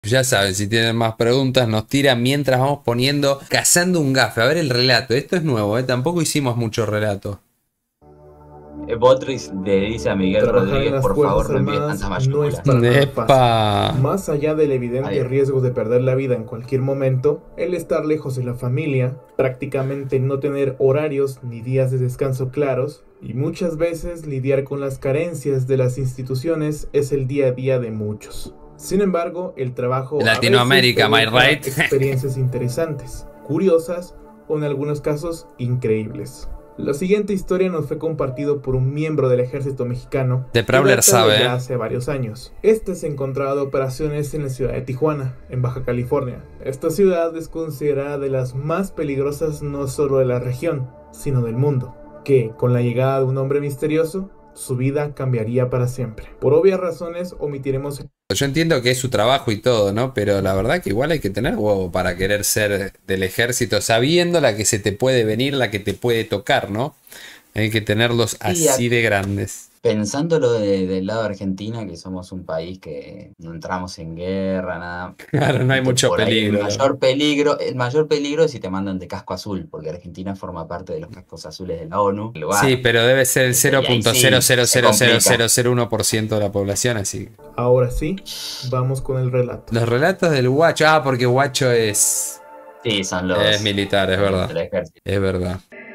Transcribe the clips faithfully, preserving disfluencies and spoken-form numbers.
Ya saben, si tienen más preguntas nos tiran mientras vamos poniendo Cazando un Gafe. A ver el relato, esto es nuevo, ¿eh? Tampoco hicimos mucho relato. Eh, Botris le dice a Miguel Trabajar en Rodríguez, las por Fuerzas favor, no envíes Armadas tantas no es mayúsculas. para nada fácil. ¡Epa! Más allá del evidente Adiós. riesgo de perder la vida en cualquier momento, el estar lejos de la familia, prácticamente no tener horarios ni días de descanso claros, y muchas veces lidiar con las carencias de las instituciones es el día a día de muchos. Sin embargo, el trabajo Latinoamérica, a veces my te deja right. experiencias interesantes, curiosas o en algunos casos increíbles. La siguiente historia nos fue compartido por un miembro del ejército mexicano The y Prowler data sabe, de ¿eh? ya hace varios años. Este se encontraba de operaciones en la ciudad de Tijuana, en Baja California. Esta ciudad es considerada de las más peligrosas no solo de la región, sino del mundo, que con la llegada de un hombre misterioso, su vida cambiaría para siempre. Por obvias razones omitiremos. Yo entiendo que es su trabajo y todo, ¿no? Pero la verdad que igual hay que tener huevo para querer ser del ejército, sabiendo la que se te puede venir, la que te puede tocar, ¿no? Hay que tenerlos Y así a- de grandes. pensándolo de- del lado de Argentina, que somos un país que no entramos en guerra, nada. Claro, no hay Viste, mucho por ahí el peligro. mayor peligro, el mayor peligro es si te mandan de casco azul, porque Argentina forma parte de los cascos azules de la ONU. El Sí, lugar. pero debe ser el ¿Viste? Y ahí cero punto cero sí, cero se cero cero complica. cero cero uno por ciento de la población, así. Ahora sí, vamos con el relato. Los relatos del guacho. Ah, porque guacho es. Sí, son los. Es militar, es los verdad. del ejército. Es verdad.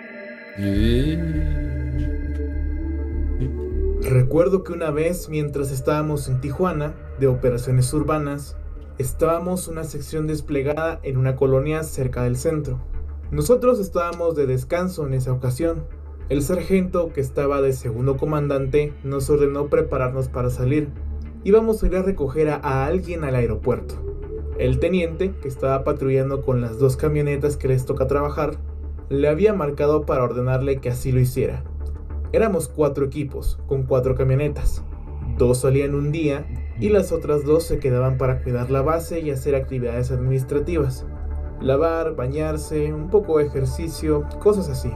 Recuerdo que una vez, mientras estábamos en Tijuana, de operaciones urbanas, estábamos una sección desplegada en una colonia cerca del centro. Nosotros estábamos de descanso en esa ocasión. El sargento, que estaba de segundo comandante, nos ordenó prepararnos para salir. Íbamos a ir a recoger a, a alguien al aeropuerto. El teniente, que estaba patrullando con las dos camionetas que les toca trabajar, le había marcado para ordenarle que así lo hiciera. Éramos cuatro equipos, con cuatro camionetas. Dos salían un día y las otras dos se quedaban para cuidar la base y hacer actividades administrativas. Lavar, bañarse, un poco de ejercicio, cosas así.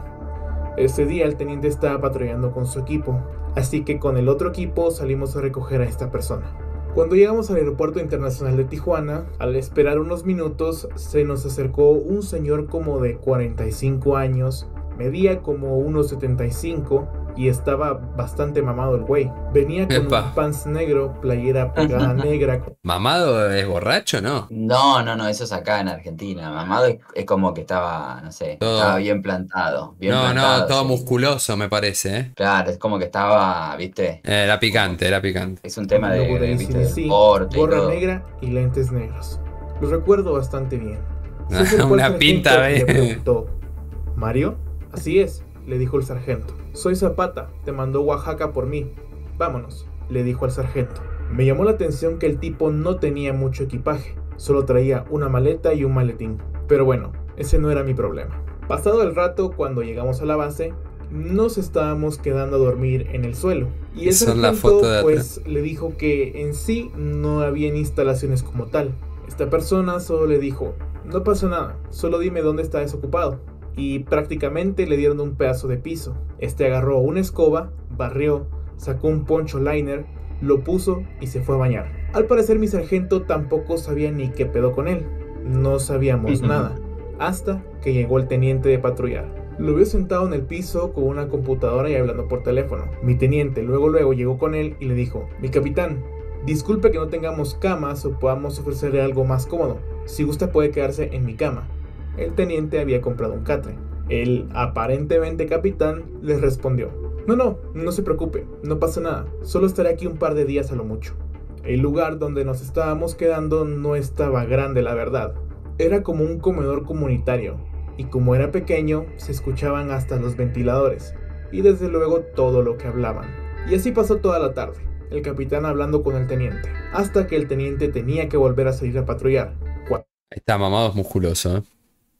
Ese día el teniente estaba patrullando con su equipo, así que con el otro equipo salimos a recoger a esta persona. Cuando llegamos al aeropuerto internacional de Tijuana, al esperar unos minutos, se nos acercó un señor como de cuarenta y cinco años, medía como uno setenta y cinco y estaba bastante mamado el güey. Venía con Epa. un pants negro, playera pegada negra. ¿Mamado es borracho, no? No, no, no, eso es acá en Argentina. Mamado es, es como que estaba, no sé, Todo- estaba bien plantado. Bien No, plantado, no, todo sí. musculoso me parece, ¿eh? Claro, es como que estaba, viste, Eh, Era picante, era picante. es un tema de, Logo de, del viste, de A C D C, deporte y gorra todo. negra y lentes negros. Lo recuerdo bastante bien. Se acercó al Una sargento pinta, y le ¿eh? preguntó: ¿Mario? Así es, le dijo el sargento. Soy Zapata, te mandó Oaxaca por mí. Vámonos, le dijo al sargento. Me llamó la atención que el tipo no tenía mucho equipaje, solo traía una maleta y un maletín. Pero bueno, ese no era mi problema. Pasado el rato, cuando llegamos a la base, nos estábamos quedando a dormir en el suelo. Y el Son la sargento foto de pues le dijo que en sí no habían instalaciones como tal. Esta persona solo le dijo: no pasa nada, solo dime dónde está desocupado. Y prácticamente le dieron un pedazo de piso. Este agarró una escoba, barrió, sacó un poncho liner, lo puso y se fue a bañar. Al parecer mi sargento tampoco sabía ni qué pedo con él. No sabíamos nada, hasta que llegó el teniente de patrullar. Lo vio sentado en el piso con una computadora y hablando por teléfono. Mi teniente luego luego llegó con él y le dijo: mi capitán, disculpe que no tengamos camas o podamos ofrecerle algo más cómodo. Si gusta puede quedarse en mi cama. El teniente había comprado un catre. El aparentemente capitán les respondió: no, no, no se preocupe, no pasa nada, solo estaré aquí un par de días a lo mucho. El lugar donde nos estábamos quedando no estaba grande, la verdad. Era como un comedor comunitario, y como era pequeño, se escuchaban hasta los ventiladores, y desde luego todo lo que hablaban. Y así pasó toda la tarde, el capitán hablando con el teniente, hasta que el teniente tenía que volver a salir a patrullar. Ahí está, mamado es musculoso, ¿eh?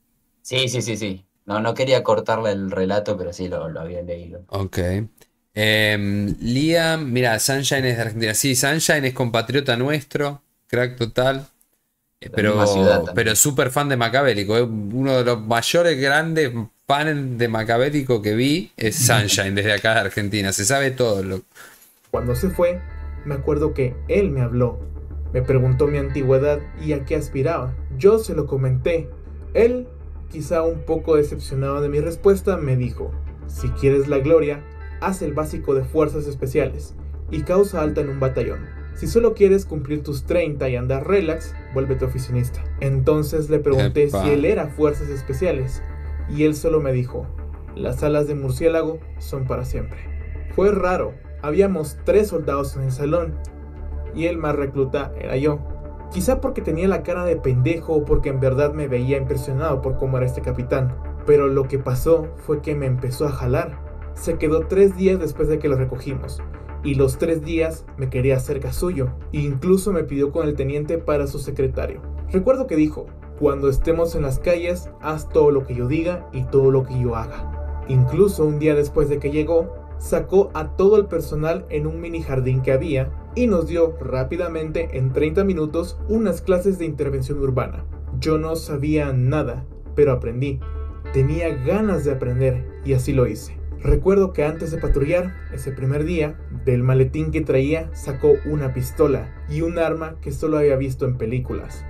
Sí, sí, sí, sí. No, no quería cortarle el relato, pero sí lo, lo había leído. Ok. Em, Liam, mira, Sunshine es de Argentina. Sí, Sunshine es compatriota nuestro, crack total. Eh, La misma ciudad Pero, también. pero súper fan de Macabélico. Es uno de los mayores grandes fans de Macabélico que vi es Sunshine desde acá de Argentina. Se sabe todo. Lo... Cuando se fue, me acuerdo que él me habló Me preguntó mi antigüedad y a qué aspiraba. Yo se lo comenté. Él, quizá un poco decepcionado de mi respuesta, me dijo: si quieres la gloria, haz el básico de fuerzas especiales y causa alta en un batallón. Si solo quieres cumplir tus treinta y andar relax, vuélvete oficinista. Entonces le pregunté Epa. si él era fuerzas especiales y él solo me dijo: las alas de murciélago son para siempre. Fue raro, habíamos tres soldados en el salón y el más recluta era yo. Quizá porque tenía la cara de pendejo o porque en verdad me veía impresionado por cómo era este capitán. Pero lo que pasó fue que me empezó a jalar. Se quedó tres días después de que lo recogimos. Y los tres días me quería cerca suyo. E incluso me pidió con el teniente para su secretario. Recuerdo que dijo: cuando estemos en las calles, haz todo lo que yo diga y todo lo que yo haga. Incluso un día después de que llegó, sacó a todo el personal en un mini jardín que había y nos dio rápidamente en treinta minutos unas clases de intervención urbana. Yo no sabía nada, pero aprendí. Tenía ganas de aprender y así lo hice. Recuerdo que antes de patrullar, ese primer día, del maletín que traía sacó una pistola y un arma que solo había visto en películas.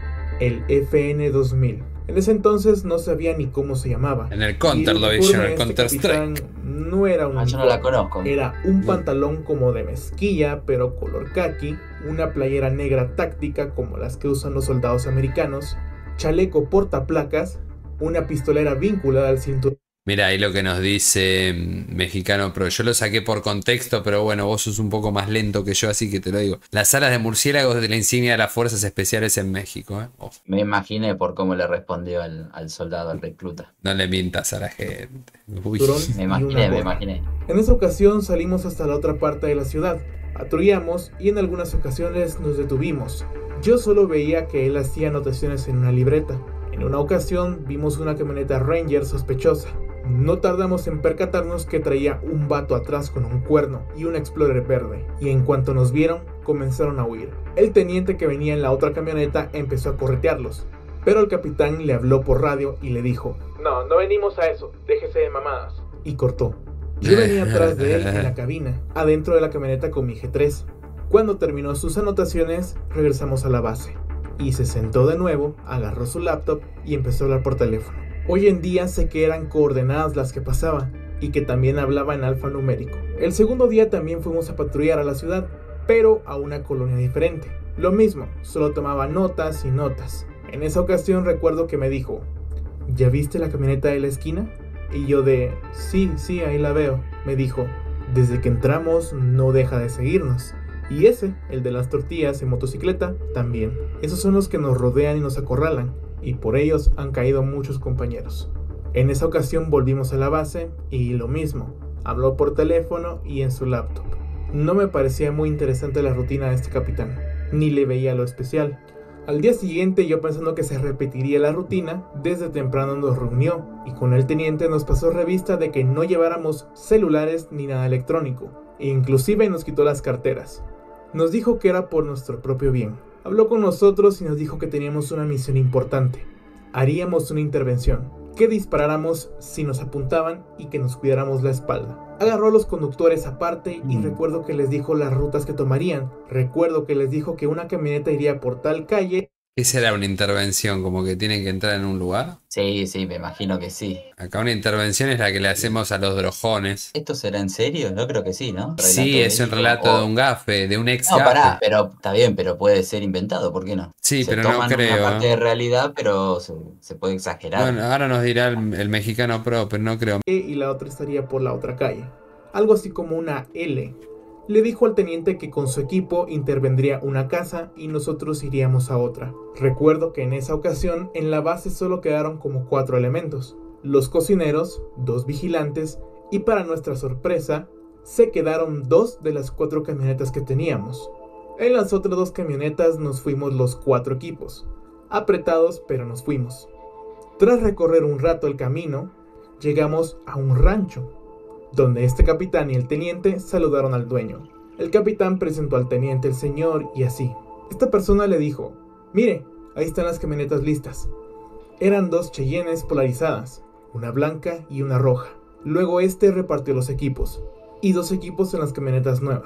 El F N dos mil. En ese entonces no sabía ni cómo se llamaba. En el Counter lo vi yo, en el Este Counter capitán Strike. no era un Ah, yo no la conozco. Era un pantalón como de mezquilla, pero color khaki, una playera negra táctica como las que usan los soldados americanos, chaleco portaplacas, una pistolera vinculada al cinturón. Mira, ahí lo que nos dice mm, Mexicano Pro. Yo lo saqué por contexto, pero bueno, vos sos un poco más lento que yo, así que te lo digo. Las alas de murciélagos de la insignia de las fuerzas especiales en México, ¿eh? Oh, Me imaginé por cómo le respondió al, al soldado, al recluta. no le mientas a la gente. Uy. cinturón Me y una imaginé, me gorra. imaginé. En esa ocasión salimos hasta la otra parte de la ciudad, patrullamos y en algunas ocasiones nos detuvimos. Yo solo veía que él hacía anotaciones en una libreta. En una ocasión vimos una camioneta Ranger sospechosa. No tardamos en percatarnos que traía un vato atrás con un cuerno y un Explorer verde, y en cuanto nos vieron, comenzaron a huir. El teniente que venía en la otra camioneta empezó a corretearlos, pero el capitán le habló por radio y le dijo: no, no venimos a eso, déjese de mamadas. Y cortó. Yo venía atrás de él en la cabina, adentro de la camioneta con mi G tres. Cuando terminó sus anotaciones, regresamos a la base, y se sentó de nuevo, agarró su laptop y empezó a hablar por teléfono. Hoy en día sé que eran coordenadas las que pasaban y que también hablaba en alfanumérico. El segundo día también fuimos a patrullar a la ciudad, pero a una colonia diferente. Lo mismo, solo tomaba notas y notas. En esa ocasión recuerdo que me dijo: ¿ya viste la camioneta de la esquina? Y yo de: sí, sí, ahí la veo. Me dijo: desde que entramos no deja de seguirnos. Y ese, el de las tortillas en motocicleta, también. Esos son los que nos rodean y nos acorralan, y por ellos han caído muchos compañeros. En esa ocasión volvimos a la base y lo mismo, habló por teléfono y en su laptop. No me parecía muy interesante la rutina de este capitán, ni le veía lo especial. Al día siguiente, yo pensando que se repetiría la rutina, desde temprano nos reunió y con el teniente nos pasó revista de que no lleváramos celulares ni nada electrónico, e inclusive nos quitó las carteras. Nos dijo que era por nuestro propio bien. Habló con nosotros y nos dijo que teníamos una misión importante. Haríamos una intervención, que disparáramos si nos apuntaban y que nos cuidáramos la espalda. Agarró a los conductores aparte y Mm. recuerdo que les dijo las rutas que tomarían. Recuerdo que les dijo que una camioneta iría por tal calle. ¿Qué será una intervención? ¿Como que tienen que entrar en un lugar? Sí, sí, me imagino que sí. Acá una intervención es la que le hacemos a los drojones. ¿Esto será en serio? Yo creo que sí, ¿no? Sí, Relato es un verídico, relato de o- un gafe, de un ex No, gafe. pará, pero está bien, pero puede ser inventado, ¿por qué no? Sí, Se pero no toman creo, una parte ¿eh? de realidad, pero se, se puede exagerar. Bueno, ahora nos dirá el, el Mexicano Pro, pero no creo. Y la otra estaría por la otra calle. Algo así como una L. Le dijo al teniente que con su equipo intervendría una casa y nosotros iríamos a otra. Recuerdo que en esa ocasión en la base solo quedaron como cuatro elementos. Los cocineros, dos vigilantes y para nuestra sorpresa se quedaron dos de las cuatro camionetas que teníamos. En las otras dos camionetas nos fuimos los cuatro equipos. Apretados, pero nos fuimos. Tras recorrer un rato el camino, llegamos a un rancho, donde este capitán y el teniente saludaron al dueño. El capitán presentó al teniente el señor y así. Esta persona le dijo: mire, ahí están las camionetas listas. Eran dos Cheyennes polarizadas, una blanca y una roja. Luego este repartió los equipos, y dos equipos en las camionetas nuevas.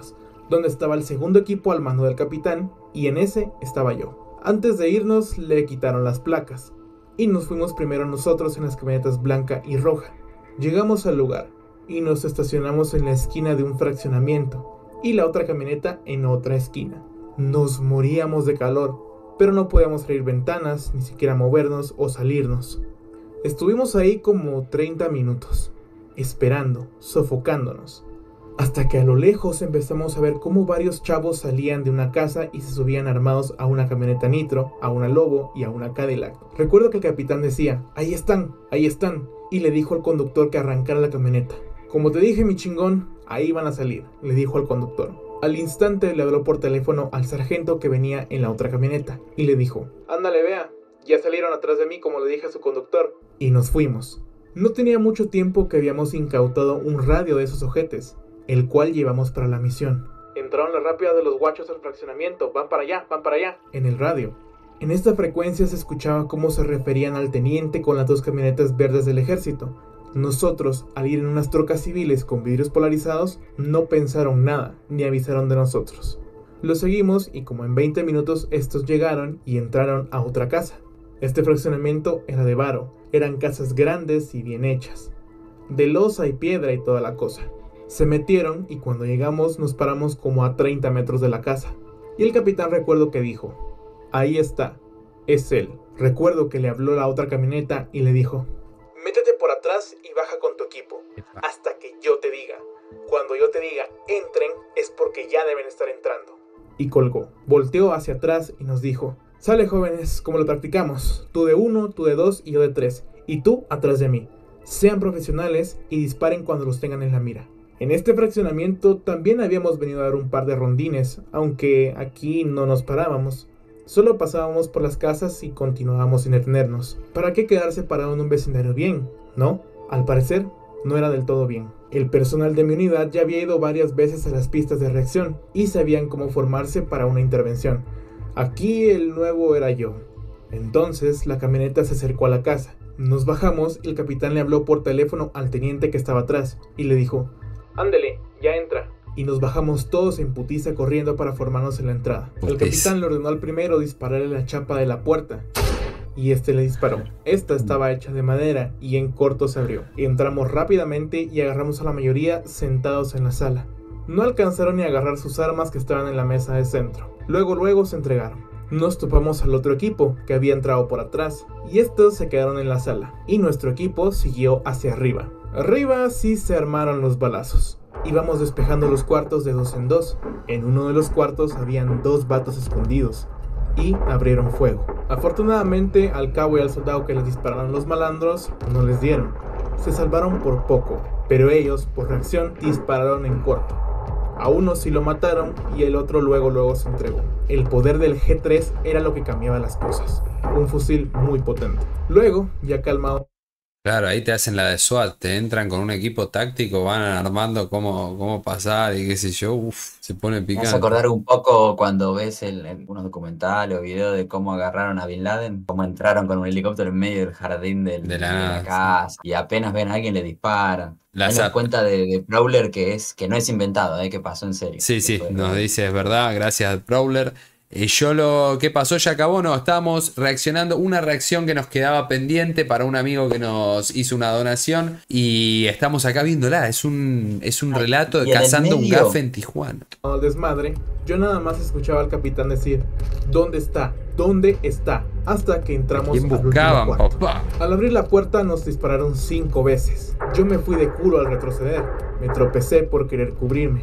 donde estaba el segundo equipo al mando del capitán, y en ese estaba yo. Antes de irnos le quitaron las placas, y nos fuimos primero nosotros en las camionetas blanca y roja. Llegamos al lugar, y nos estacionamos en la esquina de un fraccionamiento, y la otra camioneta en otra esquina. Nos moríamos de calor, pero no podíamos abrir ventanas, ni siquiera movernos o salirnos. Estuvimos ahí como treinta minutos, esperando, sofocándonos, hasta que a lo lejos empezamos a ver cómo varios chavos salían de una casa y se subían armados a una camioneta Nitro, a una Lobo y a una Cadillac. Recuerdo que el capitán decía, ahí están, ahí están, y le dijo al conductor que arrancara la camioneta. Como te dije, mi chingón, ahí van a salir, le dijo al conductor. Al instante le habló por teléfono al sargento que venía en la otra camioneta y le dijo, ándale, vea, ya salieron atrás de mí como le dije a su conductor. Y nos fuimos. No tenía mucho tiempo que habíamos incautado un radio de esos ojetes, el cual llevamos para la misión. Entraron las rápidas de los guachos al fraccionamiento, van para allá, van para allá, en el radio. En esta frecuencia se escuchaba cómo se referían al teniente con las dos camionetas verdes del ejército. Nosotros, al ir en unas trocas civiles con vidrios polarizados, no pensaron nada, ni avisaron de nosotros. Los seguimos y como en veinte minutos estos llegaron y entraron a otra casa. Este fraccionamiento era de varo, eran casas grandes y bien hechas, de losa y piedra y toda la cosa. Se metieron y cuando llegamos nos paramos como a treinta metros de la casa. Y el capitán recuerdo que dijo, ahí está, es él. Recuerdo que le habló la otra camioneta y le dijo, métete por atrás y baja con tu equipo, hasta que yo te diga. Cuando yo te diga entren, es porque ya deben estar entrando. Y colgó, volteó hacia atrás y nos dijo, sale jóvenes, como lo practicamos, tú de uno, tú de dos y yo de tres, y tú atrás de mí. Sean profesionales y disparen cuando los tengan en la mira. En este fraccionamiento también habíamos venido a dar un par de rondines, aunque aquí no nos parábamos. Solo pasábamos por las casas y continuábamos sin detenernos. ¿Para qué quedarse parado en un vecindario bien? ¿No? Al parecer, no era del todo bien. El personal de mi unidad ya había ido varias veces a las pistas de reacción y sabían cómo formarse para una intervención. Aquí el nuevo era yo. Entonces la camioneta se acercó a la casa. Nos bajamos y el capitán le habló por teléfono al teniente que estaba atrás y le dijo, ándele, ya entra. Y nos bajamos todos en putiza corriendo para formarnos en la entrada. El capitán le ordenó al primero dispararle la chapa de la puerta. Y este le disparó. Esta estaba hecha de madera y en corto se abrió. Entramos rápidamente y agarramos a la mayoría sentados en la sala. No alcanzaron ni a agarrar sus armas que estaban en la mesa de centro. Luego luego se entregaron. Nos topamos al otro equipo que había entrado por atrás y estos se quedaron en la sala. Y nuestro equipo siguió hacia arriba. Arriba sí se armaron los balazos. Íbamos despejando los cuartos de dos en dos. En uno de los cuartos habían dos vatos escondidos y abrieron fuego. Afortunadamente al cabo y al soldado que les dispararon los malandros no les dieron. Se salvaron por poco, pero ellos por reacción dispararon en corto. A uno sí lo mataron y el otro luego luego se entregó. El poder del G tres era lo que cambiaba las cosas. Un fusil muy potente. Luego, ya calmado. Claro, ahí te hacen la de SWAT, te entran con un equipo táctico, van armando cómo, cómo pasar y qué sé yo, uff, se pone Me picante. hace acordar un poco cuando ves el, algunos documentales o videos de cómo agarraron a Bin Laden, cómo entraron con un helicóptero en medio del jardín del- De de la la, nada, sí. casa y apenas ven a alguien le disparan. La Ahí nos zap- cuenta de, de Prowler que es que no es inventado, eh, que pasó en serio. Sí, Que sí, fue nos real. dice, es verdad, gracias Prowler. Y yo lo que pasó ya acabó, no, estábamos reaccionando, una reacción que nos quedaba pendiente para un amigo que nos hizo una donación y estamos acá viéndola, es un, es un Ay, relato de y en el cazando un medio. gafe en Tijuana. al desmadre, yo nada más escuchaba al capitán decir, ¿dónde está? ¿Dónde está? Hasta que entramos ¿Quién al último buscaban, cuarto. papá? Al abrir la puerta nos dispararon cinco veces. Yo me fui de culo al retroceder. Me tropecé por querer cubrirme.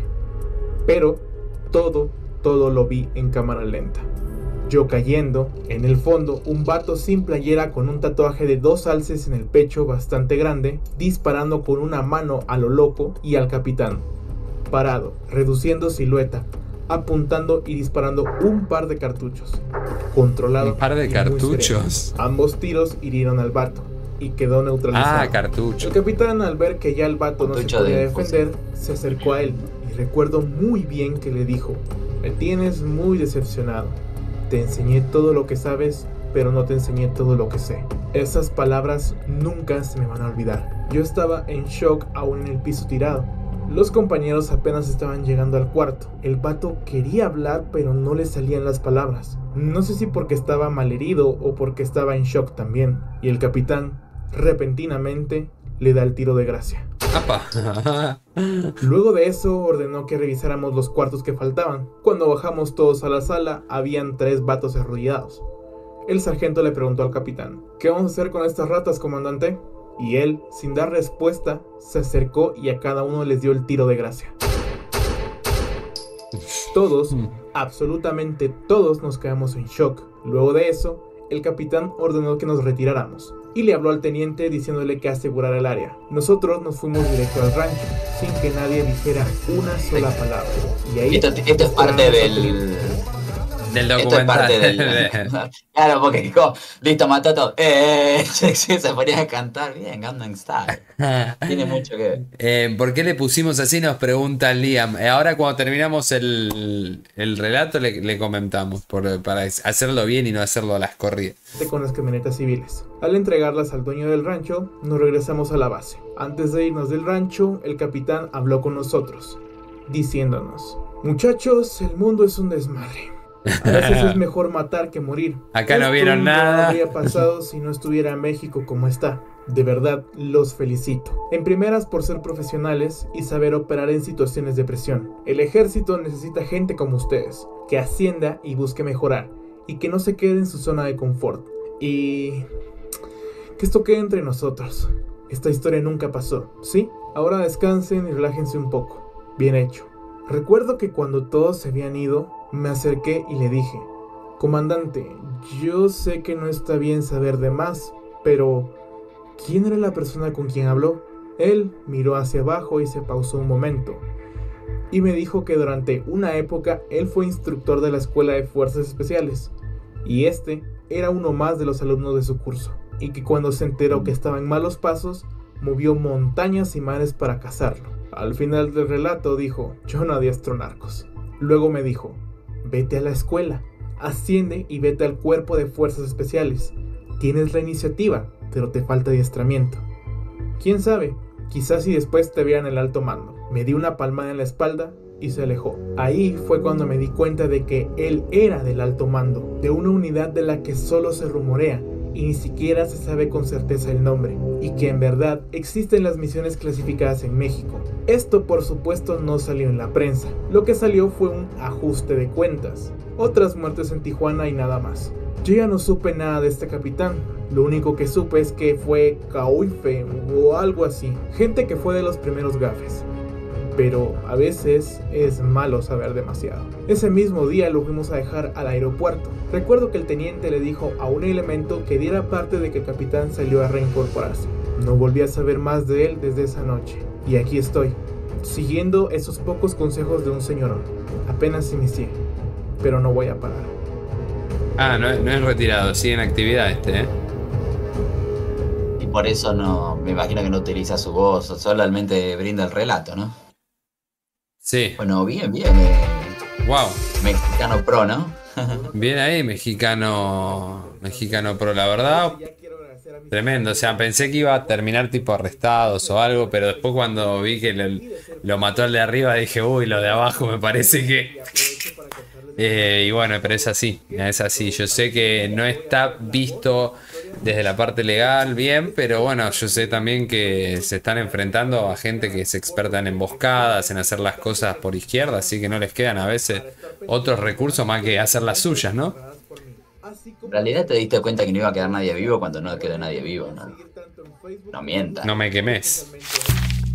Pero todo, todo lo vi en cámara lenta. Yo cayendo, en el fondo, un vato sin playera con un tatuaje de dos alces en el pecho bastante grande, disparando con una mano a lo loco y al capitán. Parado, reduciendo silueta, apuntando y disparando un par de cartuchos. Controlado. Un par de y muy cartuchos. sereno. Ambos tiros hirieron al vato y quedó neutralizado. Ah, cartucho. El capitán, al ver que ya el vato no se Cartucho podía de defender, se acercó a él y recuerdo muy bien que le dijo: me tienes muy decepcionado. Te enseñé todo lo que sabes, pero no te enseñé todo lo que sé. Esas palabras nunca se me van a olvidar. Yo estaba en shock aún en el piso tirado. Los compañeros apenas estaban llegando al cuarto. El vato quería hablar, pero no le salían las palabras. No sé si porque estaba malherido o porque estaba en shock también. Y el capitán, repentinamente, le da el tiro de gracia. ¡Apa! Luego de eso ordenó que revisáramos los cuartos que faltaban. Cuando bajamos todos a la sala, habían tres vatos arrodillados. El sargento le preguntó al capitán: ¿qué vamos a hacer con estas ratas, comandante? Y él, sin dar respuesta, se acercó y a cada uno les dio el tiro de gracia. Todos, absolutamente todos, nos quedamos en shock. Luego de eso, el capitán ordenó que nos retiráramos y le habló al teniente diciéndole que asegurara el área. Nosotros nos fuimos directo al rancho, sin que nadie dijera una sola palabra. Y ahí esto, esto es parte del... Del documental. Esto es parte del... Claro, porque dijo, listo, mató todo. Eh, sí, sí, se ponía a cantar bien, Gangnam Style. Tiene mucho que ver. Eh, ¿Por qué le pusimos así? Nos pregunta Liam. Eh, ahora cuando terminamos el, el relato le, le comentamos por, para hacerlo bien y no hacerlo a las corridas. Con las camionetas civiles. Al entregarlas al dueño del rancho, nos regresamos a la base. Antes de irnos del rancho, el capitán habló con nosotros, diciéndonos: muchachos, el mundo es un desmadre. A veces es mejor matar que morir. Acá no Esto vieron nada. No habría pasado si no estuviera México como está. De verdad, los felicito. En primeras por ser profesionales y saber operar en situaciones de presión. El ejército necesita gente como ustedes, que ascienda y busque mejorar, y que no se quede en su zona de confort. Y... que esto quede entre nosotros. Esta historia nunca pasó, ¿sí? Ahora descansen y relájense un poco. Bien hecho. Recuerdo que cuando todos se habían ido, me acerqué y le dije: comandante, yo sé que no está bien saber de más, pero ¿quién era la persona con quien habló? Él miró hacia abajo y se pausó un momento, y me dijo que durante una época él fue instructor de la Escuela de Fuerzas Especiales, y este era uno más de los alumnos de su curso, y que cuando se enteró que estaba en malos pasos, movió montañas y mares para cazarlo. Al final del relato dijo: yo no adiestro narcos. Luego me dijo: vete a la escuela, asciende y vete al cuerpo de fuerzas especiales. Tienes la iniciativa, pero te falta adiestramiento. Quién sabe, quizás si después te vean el alto mando. Me dio una palmada en la espalda y se alejó. Ahí fue cuando me di cuenta de que él era del alto mando, de una unidad de la que solo se rumorea y ni siquiera se sabe con certeza el nombre, y que en verdad existen las misiones clasificadas en México. Esto por supuesto no salió en la prensa, lo que salió fue un ajuste de cuentas, otras muertes en Tijuana y nada más. Yo ya no supe nada de este capitán, lo único que supe es que fue Cauife o algo así, gente que fue de los primeros gafes. Pero a veces es malo saber demasiado. Ese mismo día lo fuimos a dejar al aeropuerto. Recuerdo que el teniente le dijo a un elemento que diera parte de que el capitán salió a reincorporarse. No volví a saber más de él desde esa noche. Y aquí estoy, siguiendo esos pocos consejos de un señorón. Apenas inicié, pero no voy a parar. Ah, no, no es retirado, sigue en actividad este, ¿eh? Y por eso no, me imagino que no utiliza su voz, solamente brinda el relato, ¿no? Sí. Bueno, bien, bien. Eh, wow. Mexicano pro, ¿no? Bien ahí, mexicano. Mexicano pro, la verdad. Tremendo. O sea, pensé que iba a terminar tipo arrestados o algo, pero después cuando vi que lo, lo mató el de arriba dije, uy, lo de abajo me parece que. Eh, y bueno, pero es así, es así. Yo sé que no está visto desde la parte legal bien, pero bueno, yo sé también que se están enfrentando a gente que es experta en emboscadas, en hacer las cosas por izquierda, así que no les quedan a veces otros recursos más que hacer las suyas, ¿no? En realidad te diste cuenta que no iba a quedar nadie vivo cuando no quedó nadie vivo, ¿no? No mientas. No me quemes.